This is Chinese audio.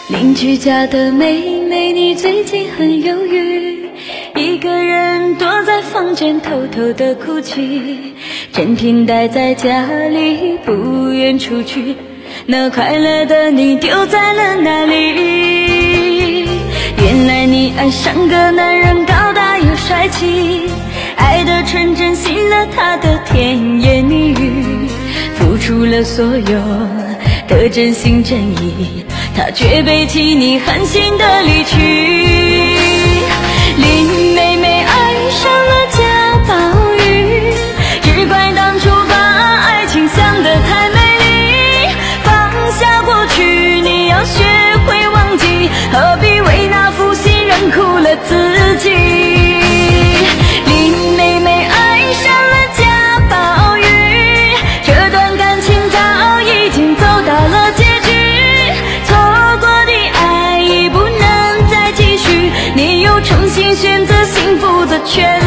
邻居家的妹妹，你最近很忧郁，一个人躲在房间偷偷的哭泣，整天待在家里不愿出去，那快乐的你丢在了哪里？原来你爱上个男人高大又帅气，爱的纯真，信了他的甜言蜜语，付出了所有的真心真意，他却背弃你狠心的离去。林妹妹爱上了贾宝玉，只怪当初把爱情想得太美丽，放下过去你要学会忘记，何必为那负心人苦了自己。林妹妹爱上了贾宝玉，这段感情早已经走到了结局，你有重新选择幸福的权利。